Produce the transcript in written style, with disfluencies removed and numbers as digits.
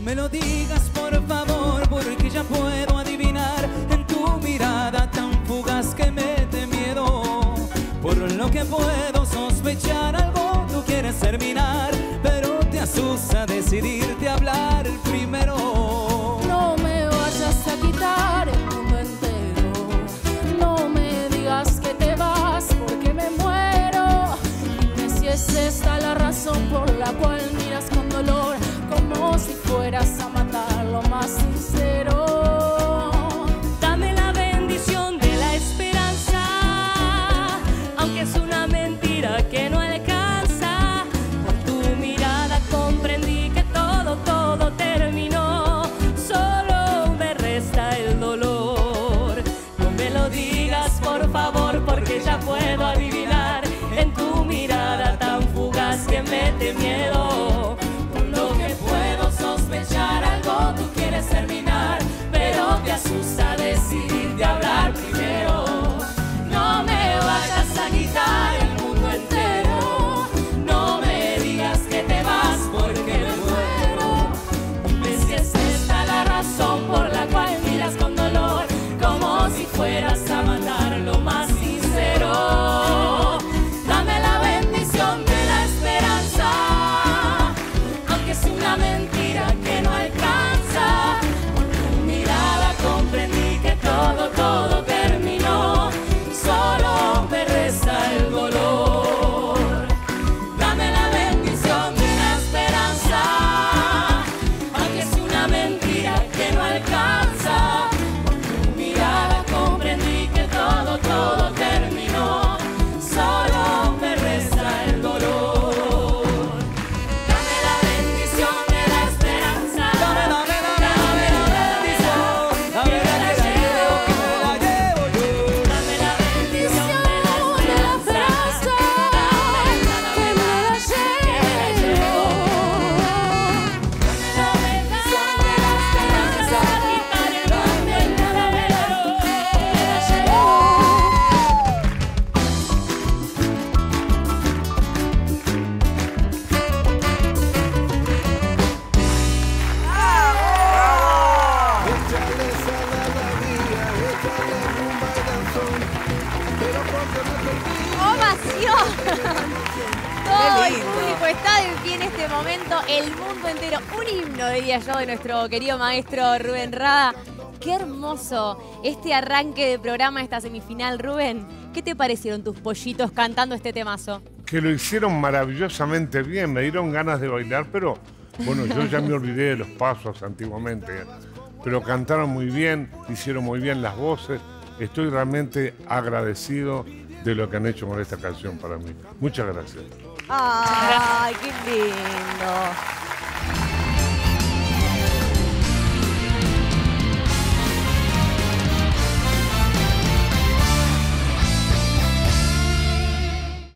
me lo digas por favor, porque ya puedo adivinar en tu mirada tan fugaz que mete miedo. Por lo que puedo sospechar, algo tú quieres terminar, pero te asusta decidirte a hablar primero. No me vayas a quitar el mundo entero, no me digas que te vas porque me muero. Dime si es esta la razón por la cual miras con dolor, como si fueras a matar lo más sincero. Dame la bendición de la esperanza, aunque es una mentira que no alcanza. Por tu mirada comprendí que todo terminó, solo me resta el dolor. No me lo digas por favor, porque ya puedo adivinar en tu mirada tan fugaz que mete miedo. Por lo que puedo sospechar, algo tú quieres terminar, pero te asusta decidirte a hablar primero. No me vayas a quitar el mundo entero, no me digas que te vas porque me muero. Dime si es esta la razón por la cual miras con dolor, como si fueras a matar lo más sincero. Dame la bendición de la esperanza, aunque es una mentira que no alcanza. Por tu mirada comprendí que todo terminó, solo me resta el dolor. Dame la bendición de la esperanza, aunque es una mentira que no alcanza. Por tu mirada comprendí que todo terminó, solo me resta el dolor. Dame la bendición de la esperanza, Dame la bendición, que me la llevo, que me la llevo yo. dame la bendición de la esperanza, que me la llevo. dame la bendición de la esperanza, quitar el mundo entero. Échale sal a la vida, échale rumba al danzón, pero pronto no te olvides. ¡Ovación! Todo el lindo. público está de pie en este momento, el mundo entero. Un himno, diría yo, de nuestro querido maestro Rubén Rada. ¡Qué hermoso este arranque de programa, esta semifinal! Rubén, ¿qué te parecieron tus pollitos cantando este temazo? Que lo hicieron maravillosamente bien, me dieron ganas de bailar, pero bueno, yo ya me olvidé de los pasos antiguamente, pero cantaron muy bien, hicieron muy bien las voces, estoy realmente agradecido de lo que han hecho con esta canción para mí. Muchas gracias. ¡Ay, qué lindo!